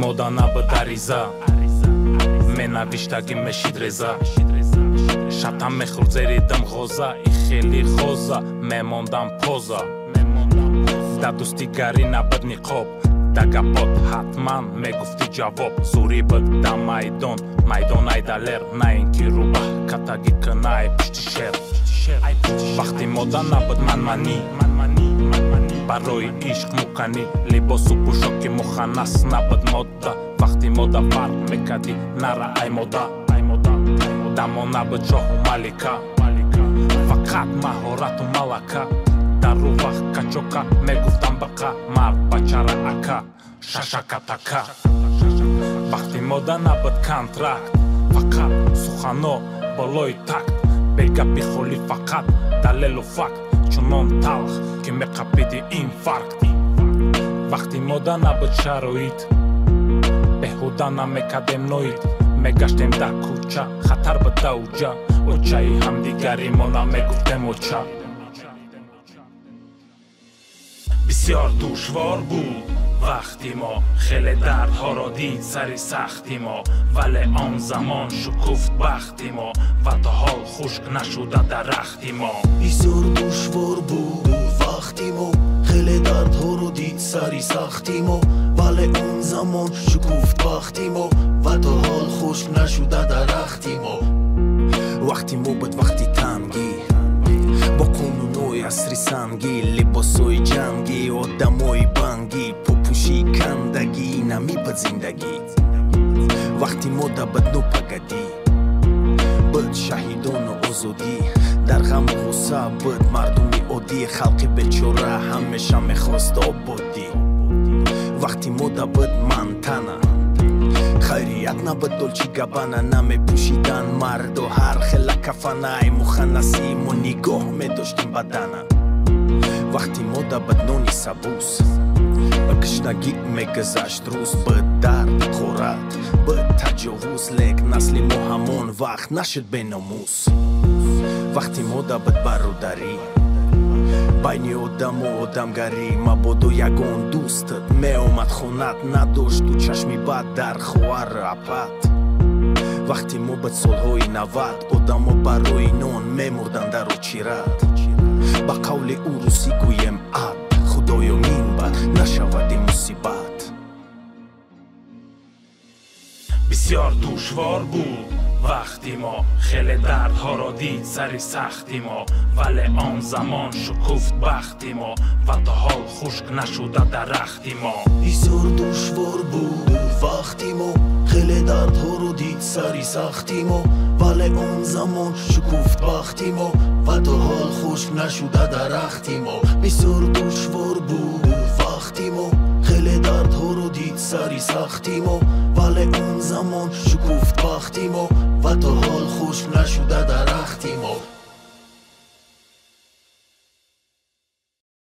مودانا بداریزا منوشتگی مشید رزا شبتم مخورزریدم غوزا ای خیلی خوزا مموندم پوزا در دوستیگری نبود نقاب دگپاد حتما میگفتی جواب زوری بود در میدان ایدالر نه اینکه رو به کتگی کنای پشتی شهر وقتی مودا نبود منمانی برای عشق مکنی لباس و پوشاک مخنث نبود مودا وقتی مودا فرق میکردی نره ای مودا دما نبود شاه و ملکه فقط مهارت و ملکه در رو وقت کچوکا میگفتم بقا مرد بچره اکا ششکا تکا وقتی مودا نبود کنترکت فقط سخنو بالای تکت بگا بیخولی فقط دلیل و فکت چونان تلخ که میقبیدی اینفارکت وقتی مودا نبود شرایط بهودا نمیکدیم نوید میگشتیم در کوچه خطر به دوجه اوچه همدیگری ما نمیگفتیم اوچه بسیار دشوار بود وقتی ما خیلی دردها را دید سری سختی ما ولی آن زمان شکفت بختی ما و تا حال خشک نشده درختی ما بسیار دشوار بود وقتی ما خیلی دردها را دید سری سختی ما ولی آن زمان شکفت بختی ما و تا حال خشک نشده درختی ما وقتی ما بود وقتی تنگی با قانونای عصری سنگی لباسای جنگی آدمای بنگی پوپوشی کندگی نمی بود زندگی وقتی مودا بود نو پگدی بود شهیدان و آزادی در غم و غصه بود مردمی عادی خلق بیچاره همیشه میخواست آبادی وقتی مودا بود منتنه خیریت نبود دلچی گبانه نمی پوشیدن مرد و هر خلا کفنه مخنثی ما نگاه می داشتیم بدنه وقتی مودا بود نونی سبوس با گشنگی می گذشت روز بود درد خورد بود تجاوز لیک نسل ما همون وقت نشد به ناموس وقتی مودا بود برادری بین آدم و آدمگری مبادا یگان دوستت می اومد خونت نداشت تو چشمی بد در خواهر رپت وقتی ما بود سالهای 90 آدم ها برای نان می مردن در چیرد با قول او روسی گویم عد خدایا مین بد نشود مصیبت بسیار دشوار بود وقتی ما خیلی دردها را دید سری سختی ما ولی آن زمان شکفت بختی ما و تا حال خشک نشده درختی ما بسیار دشوار بود وقتی ما خیلی دردها را دید سری سختی ما ولی آن زمان شکفت بختی ما و تا حال خشک نشده درختی ما بسیار دشوار بود وقتی ما خیلی دردها را دید سری سختی ما ولی آن زمان شکفت بختی ما و تا حال خشک نشده درختی ما